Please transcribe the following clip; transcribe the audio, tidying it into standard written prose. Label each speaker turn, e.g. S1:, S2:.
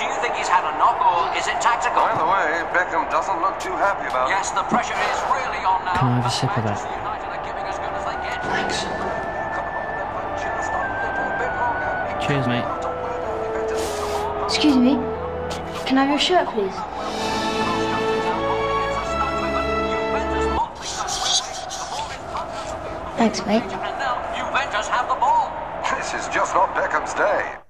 S1: Do you think he's had a knock, or is it tactical?
S2: By the way, Beckham doesn't look too happy about it.
S1: Yes, the pressure is really on now.
S3: Can I have a sip of that?
S1: Manchester United are giving as good as they get.
S3: Thanks. Cheers, mate.
S4: Excuse me. Can I have your shirt, please? Thanks, mate.
S1: And now Juventus have the ball.
S2: This is just not Beckham's day.